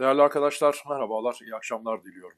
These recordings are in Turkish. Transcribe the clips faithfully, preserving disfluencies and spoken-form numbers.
Değerli arkadaşlar, merhabalar, iyi akşamlar diliyorum.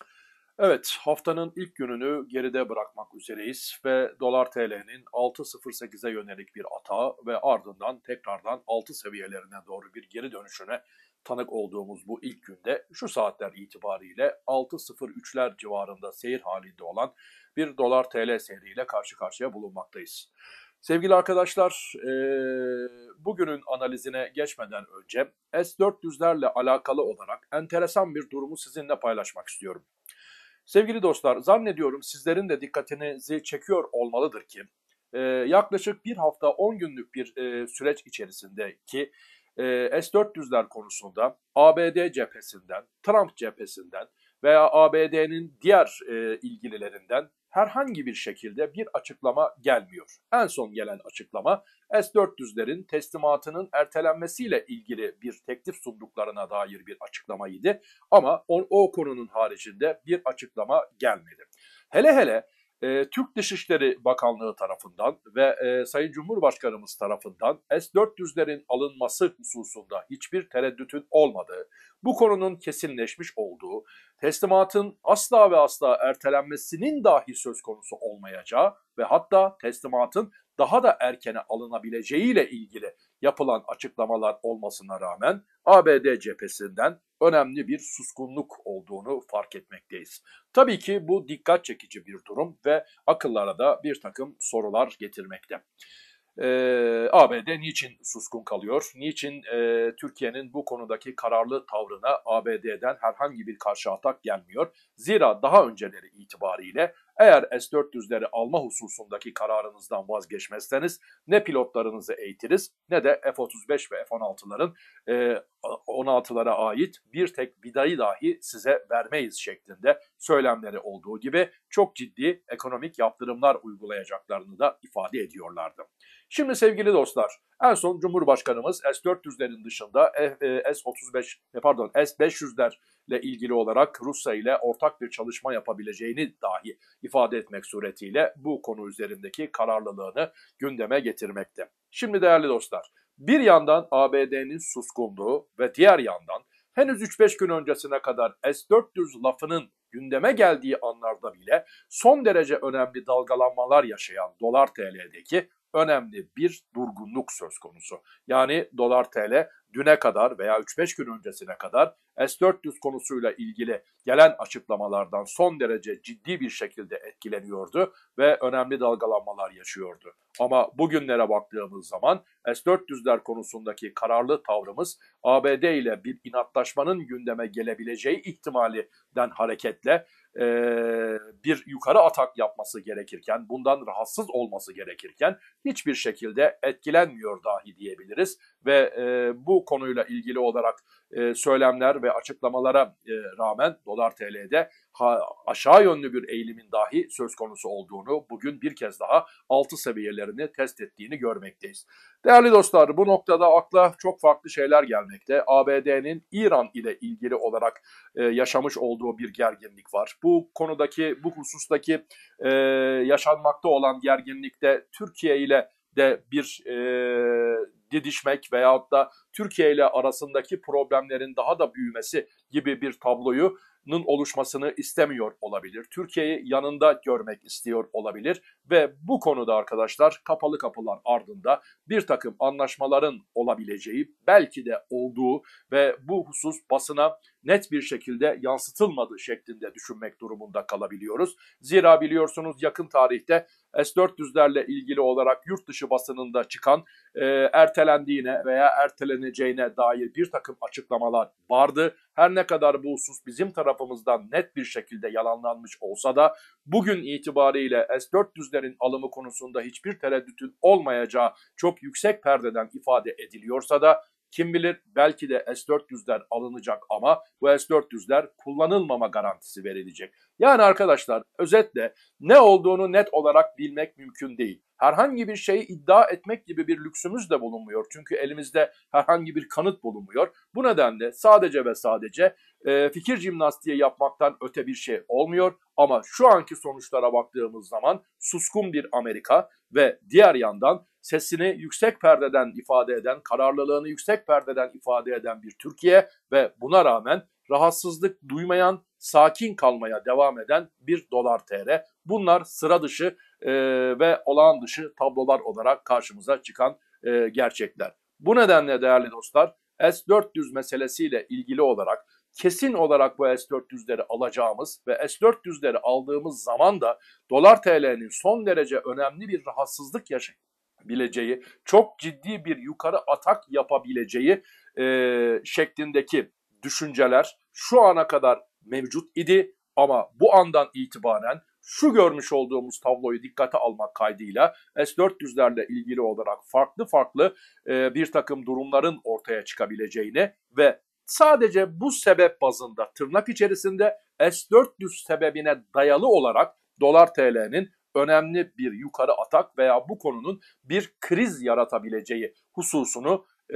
Evet, haftanın ilk gününü geride bırakmak üzereyiz ve dolar T L'nin altı nokta sıfır sekize yönelik bir atağı ve ardından tekrardan altı seviyelerine doğru bir geri dönüşüne tanık olduğumuz bu ilk günde şu saatler itibariyle altı nokta sıfır üçler civarında seyir halinde olan bir dolar T L seyriyle karşı karşıya bulunmaktayız. Sevgili arkadaşlar, e, bugünün analizine geçmeden önce S dört yüzlerle alakalı olarak enteresan bir durumu sizinle paylaşmak istiyorum. Sevgili dostlar, zannediyorum sizlerin de dikkatinizi çekiyor olmalıdır ki e, yaklaşık bir hafta on günlük bir e, süreç içerisindeki e, S dört yüzler konusunda A B D cephesinden, Trump cephesinden veya A B D'nin diğer e, ilgililerinden herhangi bir şekilde bir açıklama gelmiyor. En son gelen açıklama S dört yüzlerin teslimatının ertelenmesiyle ilgili bir teklif sunduklarına dair bir açıklamaydı. Ama o, o konunun haricinde bir açıklama gelmedi. Hele hele e, Türk Dışişleri Bakanlığı tarafından ve e, Sayın Cumhurbaşkanımız tarafından S dört yüzlerin alınması hususunda hiçbir tereddütün olmadığı, bu konunun kesinleşmiş olduğu, teslimatın asla ve asla ertelenmesinin dahi söz konusu olmayacağı ve hatta teslimatın daha da erkene alınabileceğiyle ilgili yapılan açıklamalar olmasına rağmen A B D cephesinden önemli bir suskunluk olduğunu fark etmekteyiz. Tabii ki bu dikkat çekici bir durum ve akıllara da bir takım sorular getirmekte. Ee, A B D niçin suskun kalıyor? Niçin e, Türkiye'nin bu konudaki kararlı tavrına A B D'den herhangi bir karşı atak gelmiyor? Zira daha önceleri itibariyle eğer S dört yüzleri alma hususundaki kararınızdan vazgeçmezseniz ne pilotlarınızı eğitiriz ne de F otuz beş ve F on altıların e, on altılara ait bir tek vidayı dahi size vermeyiz şeklinde söylemleri olduğu gibi çok ciddi ekonomik yaptırımlar uygulayacaklarını da ifade ediyorlardı. Şimdi sevgili dostlar, en son Cumhurbaşkanımız S dört yüzlerin dışında S otuz beş pardon S beş yüzlerle ilgili olarak Rusya ile ortak bir çalışma yapabileceğini dahi ifade etmek suretiyle bu konu üzerindeki kararlılığını gündeme getirmekte. Şimdi değerli dostlar, bir yandan A B D'nin suskunluğu ve diğer yandan henüz üç beş gün öncesine kadar S dört yüz lafının gündeme geldiği anlarda bile son derece önemli dalgalanmalar yaşayan dolar T L'deki önemli bir durgunluk söz konusu. Yani dolar T L düne kadar veya üç beş gün öncesine kadar S dört yüz konusuyla ilgili gelen açıklamalardan son derece ciddi bir şekilde etkileniyordu ve önemli dalgalanmalar yaşıyordu. Ama bugünlere baktığımız zaman S dört yüzler konusundaki kararlı tavrımız A B D ile bir inatlaşmanın gündeme gelebileceği ihtimalinden hareketle e, bir yukarı atak yapması gerekirken, bundan rahatsız olması gerekirken hiçbir şekilde etkilenmiyor dahi diyebiliriz. Ve e, bu konuyla ilgili olarak e, söylemler ve açıklamalara e, rağmen dolar T L'de ha, aşağı yönlü bir eğilimin dahi söz konusu olduğunu bugün bir kez daha altı seviyelerini test ettiğini görmekteyiz. Değerli dostlar, bu noktada akla çok farklı şeyler gelmekte. A B D'nin İran ile ilgili olarak e, yaşamış olduğu bir gerginlik var. Bu konudaki, bu husustaki e, yaşanmakta olan gerginlikte Türkiye ile de bir e, didişmek veyahut da Türkiye ile arasındaki problemlerin daha da büyümesi gibi bir tabloyu oluşmasını istemiyor olabilir. Türkiye'yi yanında görmek istiyor olabilir ve bu konuda arkadaşlar kapalı kapılar ardında bir takım anlaşmaların olabileceği, belki de olduğu ve bu husus basına net bir şekilde yansıtılmadığı şeklinde düşünmek durumunda kalabiliyoruz. Zira biliyorsunuz yakın tarihte S dört yüzlerle ilgili olarak yurt dışı basınında çıkan e, ertelendiğine veya erteleneceğine dair bir takım açıklamalar vardı. Her ne kadar bu husus bizim tarafımızdan net bir şekilde yalanlanmış olsa da bugün itibariyle S dört yüzlerin alımı konusunda hiçbir tereddütün olmayacağı çok yüksek perdeden ifade ediliyorsa da kim bilir belki de S dört yüzler alınacak ama bu S dört yüzler kullanılmama garantisi verilecek. Yani arkadaşlar özetle ne olduğunu net olarak bilmek mümkün değil. Herhangi bir şeyi iddia etmek gibi bir lüksümüz de bulunmuyor. Çünkü elimizde herhangi bir kanıt bulunmuyor. Bu nedenle sadece ve sadece e, fikir jimnastiği yapmaktan öte bir şey olmuyor. Ama şu anki sonuçlara baktığımız zaman suskun bir Amerika ve diğer yandan sesini yüksek perdeden ifade eden, kararlılığını yüksek perdeden ifade eden bir Türkiye ve buna rağmen rahatsızlık duymayan, sakin kalmaya devam eden bir dolar T L. Bunlar sıra dışı e, ve olağan dışı tablolar olarak karşımıza çıkan e, gerçekler. Bu nedenle değerli dostlar, S dört yüz meselesiyle ilgili olarak kesin olarak bu S dört yüzleri alacağımız ve S dört yüzleri aldığımız zaman da dolar T L'nin son derece önemli bir rahatsızlık yaşayabileceği, çok ciddi bir yukarı atak yapabileceği e, şeklindeki düşünceler şu ana kadar mevcut idi. Ama bu andan itibaren şu görmüş olduğumuz tabloyu dikkate almak kaydıyla S dört yüzlerle ilgili olarak farklı farklı e, bir takım durumların ortaya çıkabileceğini ve sadece bu sebep bazında tırnak içerisinde S dört yüz sebebine dayalı olarak dolar T L'nin önemli bir yukarı atak veya bu konunun bir kriz yaratabileceği hususunu e,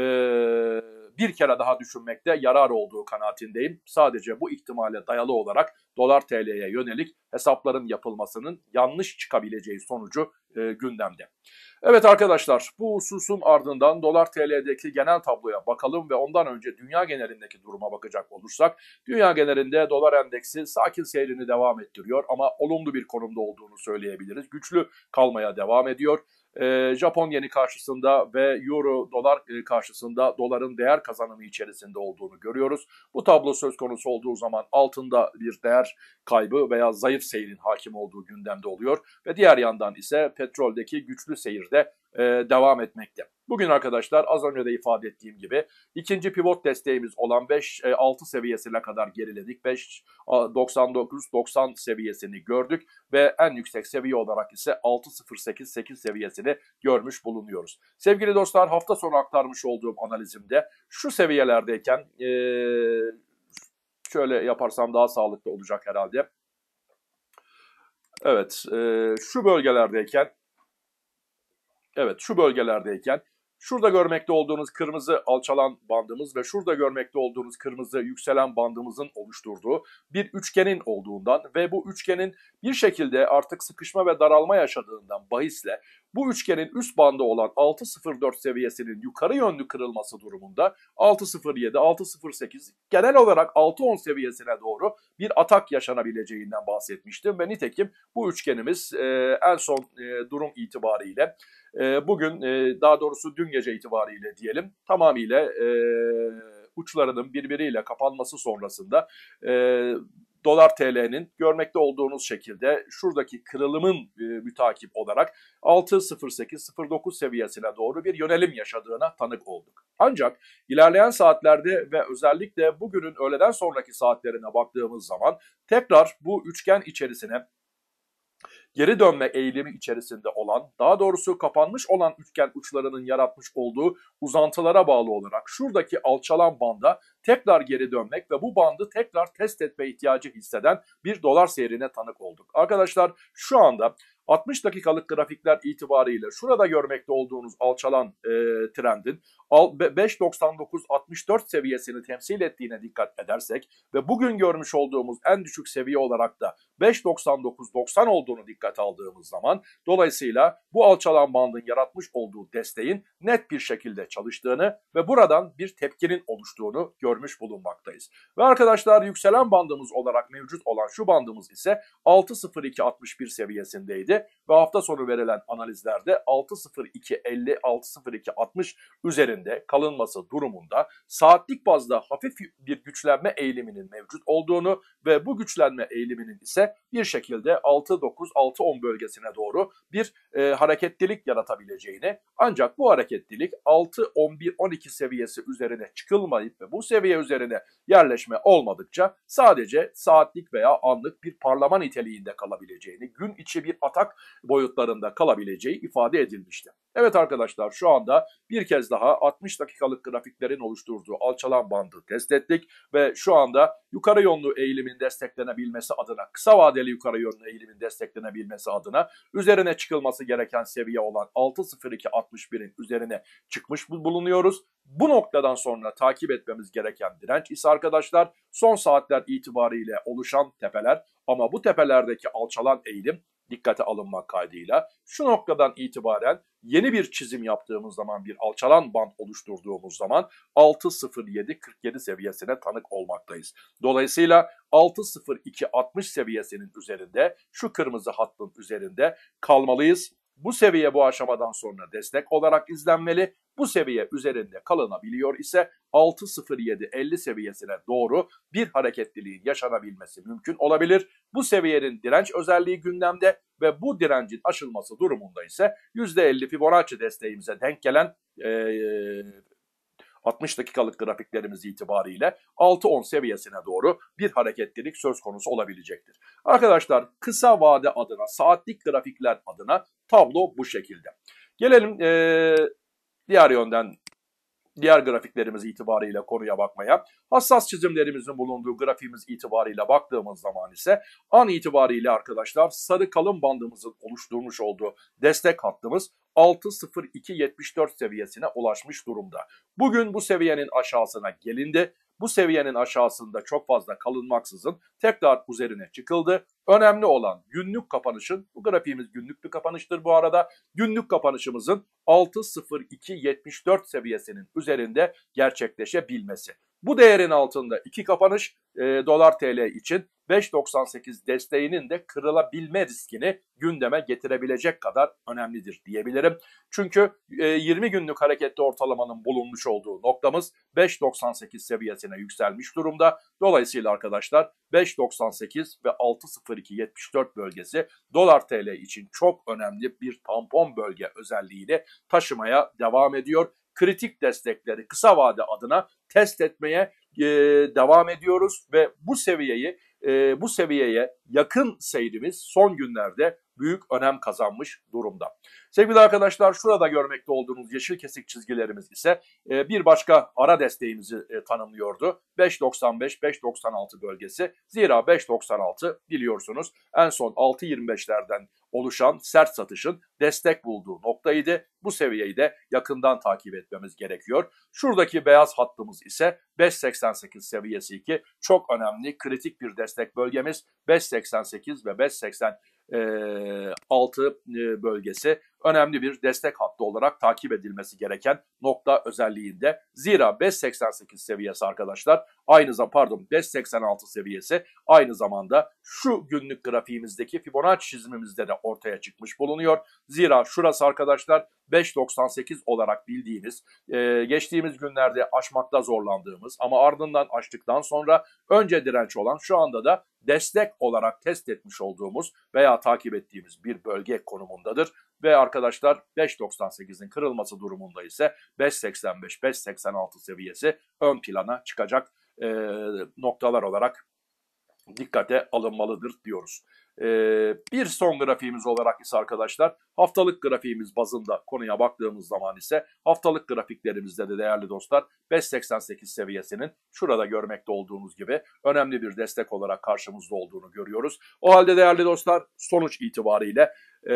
bir kere daha düşünmekte yarar olduğu kanaatindeyim. Sadece bu ihtimale dayalı olarak dolar T L'ye yönelik hesapların yapılmasının yanlış çıkabileceği sonucu e, gündemde. Evet arkadaşlar, bu hususun ardından dolar T L'deki genel tabloya bakalım ve ondan önce dünya genelindeki duruma bakacak olursak, dünya genelinde dolar endeksi sakin seyrini devam ettiriyor ama olumlu bir konumda olduğunu söyleyebiliriz. Güçlü kalmaya devam ediyor. Ee, Japon yeni karşısında ve euro dolar karşısında doların değer kazanımı içerisinde olduğunu görüyoruz. Bu tablo söz konusu olduğu zaman altında bir değer kaybı veya zayıf seyrin hakim olduğu gündemde oluyor ve diğer yandan ise petroldeki güçlü seyirde e, devam etmekte. Bugün arkadaşlar az önce de ifade ettiğim gibi ikinci pivot desteğimiz olan beş altı seviyesine kadar geriledik. beş doksan dokuz doksan seviyesini gördük ve en yüksek seviye olarak ise altı sıfır sekiz sekiz seviyesini görmüş bulunuyoruz. Sevgili dostlar, hafta sonu aktarmış olduğum analizimde şu seviyelerdeyken e, şöyle yaparsam daha sağlıklı olacak herhalde. Evet, e, şu bölgelerdeyken Evet şu bölgelerdeyken şurada görmekte olduğunuz kırmızı alçalan bandımız ve şurada görmekte olduğunuz kırmızı yükselen bandımızın oluşturduğu bir üçgenin olduğundan ve bu üçgenin bir şekilde artık sıkışma ve daralma yaşadığından bahisle bu üçgenin üst bandı olan altı sıfır dört seviyesinin yukarı yönlü kırılması durumunda altı sıfır yedi altı sıfır sekiz genel olarak altı on seviyesine doğru bir atak yaşanabileceğinden bahsetmiştim ve nitekim bu üçgenimiz e, en son e, durum itibariyle e, bugün e, daha doğrusu dün gece itibariyle diyelim tamamıyla e, uçlarının birbiriyle kapanması sonrasında e, dolar T L'nin görmekte olduğunuz şekilde şuradaki kırılımın e, mütakip olarak altı sıfır sekiz sıfır dokuz seviyesine doğru bir yönelim yaşadığına tanık olduk. Ancak ilerleyen saatlerde ve özellikle bugünün öğleden sonraki saatlerine baktığımız zaman tekrar bu üçgen içerisine geri dönme eğilimi içerisinde olan, daha doğrusu kapanmış olan üçgen uçlarının yaratmış olduğu uzantılara bağlı olarak şuradaki alçalan banda tekrar geri dönmek ve bu bandı tekrar test etme ihtiyacı hisseden bir dolar seyrine tanık olduk. Arkadaşlar şu anda altmış dakikalık grafikler itibariyle şurada görmekte olduğunuz alçalan e, trendin beş doksan dokuz altmış dört seviyesini temsil ettiğine dikkat edersek ve bugün görmüş olduğumuz en düşük seviye olarak da beş doksan dokuz doksan olduğunu dikkate aldığımız zaman dolayısıyla bu alçalan bandın yaratmış olduğu desteğin net bir şekilde çalıştığını ve buradan bir tepkinin oluştuğunu görmüş bulunmaktayız. Ve arkadaşlar yükselen bandımız olarak mevcut olan şu bandımız ise altı sıfır iki altmış bir seviyesindeydi ve hafta sonu verilen analizlerde altı sıfır iki elli altı sıfır iki altmış üzerinde kalınması durumunda saatlik bazda hafif bir güçlenme eğiliminin mevcut olduğunu ve bu güçlenme eğiliminin ise bir şekilde altı dokuz altı on bölgesine doğru bir e, hareketlilik yaratabileceğini, ancak bu hareketlilik altı on bir on iki seviyesi üzerine çıkılmayıp ve bu seviye üzerine yerleşme olmadıkça sadece saatlik veya anlık bir parlama niteliğinde kalabileceğini, gün içi bir atak boyutlarında kalabileceği ifade edilmişti. Evet arkadaşlar, şu anda bir kez daha altmış dakikalık grafiklerin oluşturduğu alçalan bandı test ettik ve şu anda yukarı yönlü eğilimin desteklenebilmesi adına, kısa vadeli yukarı yönlü eğilimin desteklenebilmesi adına üzerine çıkılması gereken seviye olan altı sıfır iki altmış birin üzerine çıkmış bulunuyoruz. Bu noktadan sonra takip etmemiz gereken direnç ise arkadaşlar son saatler itibariyle oluşan tepeler, ama bu tepelerdeki alçalan eğilim dikkate alınmak kaydıyla şu noktadan itibaren yeni bir çizim yaptığımız zaman, bir alçalan bant oluşturduğumuz zaman altı sıfır yedi kırk yedi seviyesine tanık olmaktayız. Dolayısıyla altı sıfır iki altmış seviyesinin üzerinde, şu kırmızı hattın üzerinde kalmalıyız. Bu seviye bu aşamadan sonra destek olarak izlenmeli. Bu seviye üzerinde kalınabiliyor ise altı sıfır yedi elli seviyesine doğru bir hareketliliğin yaşanabilmesi mümkün olabilir. Bu seviyenin direnç özelliği gündemde ve bu direncin aşılması durumunda ise yüzde elli Fibonacci desteğimize denk gelen ee, altmış dakikalık grafiklerimiz itibariyle altı on seviyesine doğru bir hareketlilik söz konusu olabilecektir. Arkadaşlar kısa vade adına, saatlik grafikler adına tablo bu şekilde. Gelelim ee, diğer yönden, diğer grafiklerimiz itibariyle konuya bakmaya. Hassas çizimlerimizin bulunduğu grafiğimiz itibariyle baktığımız zaman ise an itibariyle arkadaşlar sarı kalın bandımızın oluşturmuş olduğu destek hattımız altı sıfır iki yetmiş dört seviyesine ulaşmış durumda. Bugün bu seviyenin aşağısına gelindi. Bu seviyenin aşağısında çok fazla kalınmaksızın tekrar üzerine çıkıldı. Önemli olan günlük kapanışın, bu grafiğimiz günlük bir kapanıştır bu arada, günlük kapanışımızın altı sıfır iki yetmiş dört seviyesinin üzerinde gerçekleşebilmesi. Bu değerin altında iki kapanış e, dolar T L için beş doksan sekiz desteğinin de kırılabilme riskini gündeme getirebilecek kadar önemlidir diyebilirim. Çünkü e, yirmi günlük hareketli ortalamanın bulunmuş olduğu noktamız beş doksan sekiz seviyesine yükselmiş durumda. Dolayısıyla arkadaşlar beş doksan sekiz ve altı sıfır iki yetmiş dört bölgesi dolar T L için çok önemli bir tampon bölge özelliğini taşımaya devam ediyor. Kritik destekleri kısa vade adına test etmeye e, devam ediyoruz ve bu seviyeyi e, bu seviyeye yakın seyrimiz son günlerde büyük önem kazanmış durumda. Sevgili arkadaşlar, şurada görmekte olduğunuz yeşil kesik çizgilerimiz ise e, bir başka ara desteğimizi e, tanımlıyordu. beş doksan beş beş doksan altı bölgesi. Zira beş doksan altı biliyorsunuz en son altı yirmi beşlerden oluşan sert satışın destek bulduğu noktaydı. Bu seviyeyi de yakından takip etmemiz gerekiyor. Şuradaki beyaz hattımız ise beş seksen sekiz seviyesi ki çok önemli kritik bir destek bölgemiz. beş seksen sekiz ve beş seksen altı bölgesi önemli bir destek hattı olarak takip edilmesi gereken nokta özelliğinde. Zira beş seksen sekiz seviyesi arkadaşlar aynı zamanda pardon beş seksen altı seviyesi aynı zamanda şu günlük grafiğimizdeki Fibonacci çizimimizde de ortaya çıkmış bulunuyor. Zira şurası arkadaşlar beş doksan sekiz olarak bildiğimiz, e, geçtiğimiz günlerde aşmakta zorlandığımız ama ardından aştıktan sonra önce direnç olan, şu anda da destek olarak test etmiş olduğumuz veya takip ettiğimiz bir bölge konumundadır. Ve arkadaşlar beş doksan sekizin kırılması durumunda ise beş seksen beş beş seksen altı seviyesi ön plana çıkacak e, noktalar olarak dikkate alınmalıdır diyoruz. Ee, bir son grafiğimiz olarak ise arkadaşlar haftalık grafiğimiz bazında konuya baktığımız zaman ise haftalık grafiklerimizde de değerli dostlar beş seksen sekiz seviyesinin şurada görmekte olduğunuz gibi önemli bir destek olarak karşımızda olduğunu görüyoruz. O halde değerli dostlar sonuç itibariyle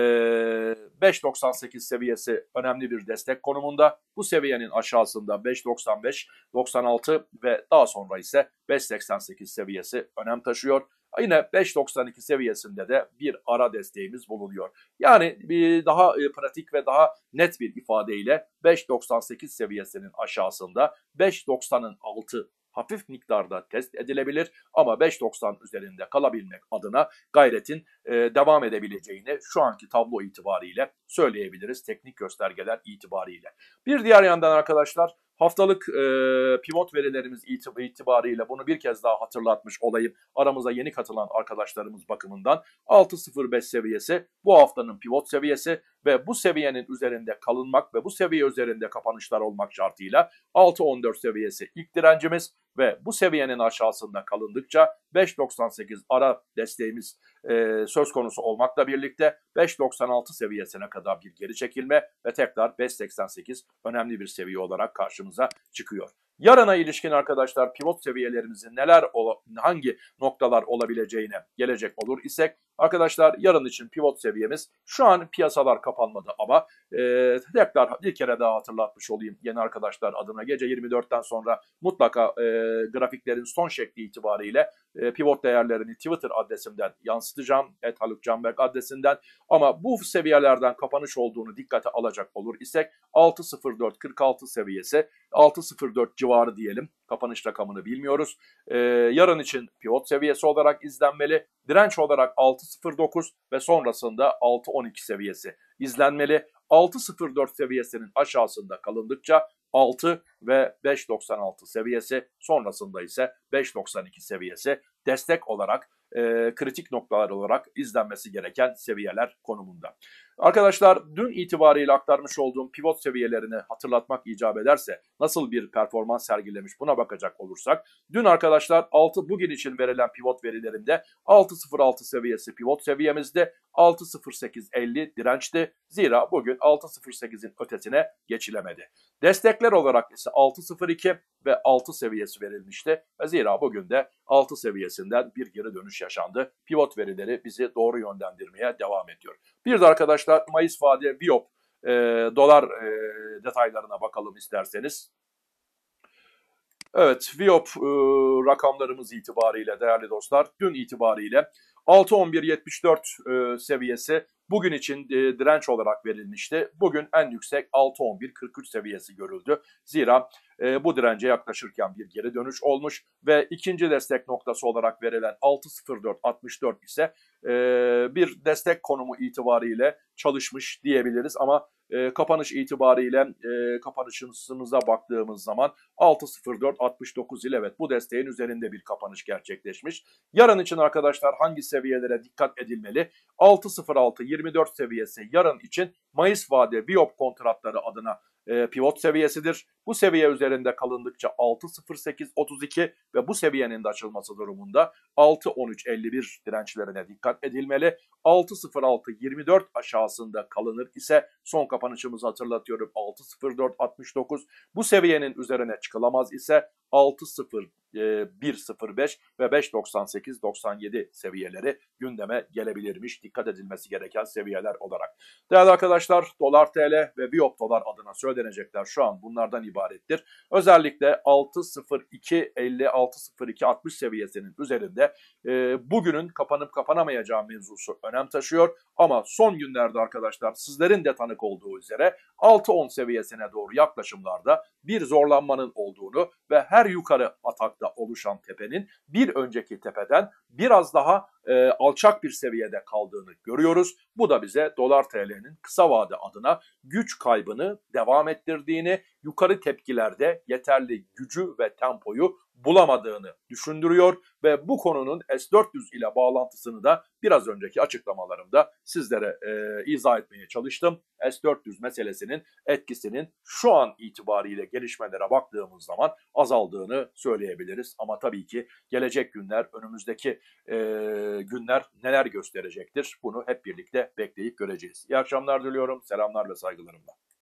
beş doksan sekiz seviyesi önemli bir destek konumunda. Bu seviyenin aşağısında beş doksan beş doksan altı ve daha sonra ise beş seksen sekiz seviyesi önem taşıyor. Yine beş doksan iki seviyesinde de bir ara desteğimiz bulunuyor. Yani bir daha pratik ve daha net bir ifadeyle beş doksan sekiz seviyesinin aşağısında beş doksanın altı hafif miktarda test edilebilir ama beş doksan üzerinde kalabilmek adına gayretin e, devam edebileceğini şu anki tablo itibariyle söyleyebiliriz teknik göstergeler itibariyle. Bir diğer yandan arkadaşlar haftalık e, pivot verilerimiz itibariyle bunu bir kez daha hatırlatmış olayım. Aramıza yeni katılan arkadaşlarımız bakımından altı sıfır beş seviyesi bu haftanın pivot seviyesi ve bu seviyenin üzerinde kalınmak ve bu seviye üzerinde kapanışlar olmak şartıyla altı on dört seviyesi ilk direncimiz ve bu seviyenin aşağısında kalındıkça beş doksan sekiz ara desteğimiz e, söz konusu olmakla birlikte beş doksan altı seviyesine kadar bir geri çekilme ve tekrar beş seksen sekiz önemli bir seviye olarak karşımıza çıkıyor. Yarına ilişkin arkadaşlar pivot seviyelerimizin neler, hangi noktalar olabileceğine gelecek olur isek arkadaşlar yarın için pivot seviyemiz şu an piyasalar kapanmadı ama e, tekrar bir kere daha hatırlatmış olayım yeni arkadaşlar adına gece yirmi dörtten sonra mutlaka e, grafiklerin son şekli itibariyle e, pivot değerlerini Twitter adresimden yansıtacağım. et haluk canberk adresinden. Ama bu seviyelerden kapanış olduğunu dikkate alacak olur isek altı sıfır dört kırk altı seviyesi, altı sıfır dört civarı diyelim. Kapanış rakamını bilmiyoruz. Ee, yarın için pivot seviyesi olarak izlenmeli. Direnç olarak altı sıfır dokuz ve sonrasında altı on iki seviyesi izlenmeli. altı sıfır dört seviyesinin aşağısında kalındıkça altı ve beş doksan altı seviyesi, sonrasında ise beş doksan iki seviyesi destek olarak, e, kritik noktalar olarak izlenmesi gereken seviyeler konumunda. Arkadaşlar, dün itibariyle aktarmış olduğum pivot seviyelerini hatırlatmak icap ederse nasıl bir performans sergilemiş buna bakacak olursak, dün arkadaşlar altı bugün için verilen pivot verilerinde altı sıfır altı seviyesi pivot seviyemizde, altı sıfır sekiz elli dirençti. Zira bugün altı sıfır sekizin ötesine geçilemedi. Destekler olarak ise altı sıfır iki ve altı seviyesi verilmişti. Ve zira bugün de altı seviyesinden bir geri dönüş yaşandı. Pivot verileri bizi doğru yönlendirmeye devam ediyor. Bir de arkadaşlar Mayıs vade Viyop e, dolar e, detaylarına bakalım isterseniz. Evet, Viyop e, rakamlarımız itibariyle değerli dostlar, dün itibariyle altı on bir yetmiş dört e, seviyesi bugün için e, direnç olarak verilmişti. Bugün en yüksek altı on bir kırk üç seviyesi görüldü. Zira e, bu dirence yaklaşırken bir geri dönüş olmuş ve ikinci destek noktası olarak verilen altı sıfır dört altmış dört ise e, bir destek konumu itibariyle çalışmış diyebiliriz ama e, kapanış itibariyle e, kapanışımıza baktığımız zaman altı sıfır dört altmış dokuz ile evet bu desteğin üzerinde bir kapanış gerçekleşmiş. Yarın için arkadaşlar hangi seviyelere dikkat edilmeli? altı sıfır altı yirmi dört seviyesi yarın için Mayıs vade Viyop kontratları adına e, pivot seviyesidir. Bu seviye üzerinde kalındıkça altı sıfır sekiz otuz iki ve bu seviyenin de açılması durumunda altı on üç elli bir dirençlerine dikkat edilmeli. altı sıfır altı yirmi dört aşağısında kalınır ise son kapanışımızı hatırlatıyorum altı sıfır dört altmış dokuz. Bu seviyenin üzerine çıkılamaz ise altı sıfır bir sıfır beş ve beş doksan sekiz doksan yedi seviyeleri gündeme gelebilirmiş. Dikkat edilmesi gereken seviyeler olarak. Değerli arkadaşlar, dolar T L ve Viyop dolar adına söylenecekler şu an bunlardan ibarettir. Özellikle altı sıfır iki elli altı sıfır iki altmış seviyesinin üzerinde e, bugünün kapanıp kapanamayacağı mevzusu önem taşıyor. Ama son günlerde arkadaşlar sizlerin de tanık olduğu üzere altı on seviyesine doğru yaklaşımlarda bir zorlanmanın olduğunu ve her yukarı atakta oluşan tepenin bir önceki tepeden biraz daha e, alçak bir seviyede kaldığını görüyoruz. Bu da bize dolar T L'nin kısa vade adına güç kaybını devam ettirdiğini, yukarı tepkilerde yeterli gücü ve tempoyu bulamadığını düşündürüyor ve bu konunun S dört yüz ile bağlantısını da biraz önceki açıklamalarımda sizlere e, izah etmeye çalıştım. S dört yüz meselesinin etkisinin şu an itibariyle gelişmelere baktığımız zaman azaldığını söyleyebiliriz. Ama tabii ki gelecek günler, önümüzdeki e, günler neler gösterecektir? Bunu hep birlikte bekleyip göreceğiz. İyi akşamlar diliyorum. Selamlar ve saygılarımla.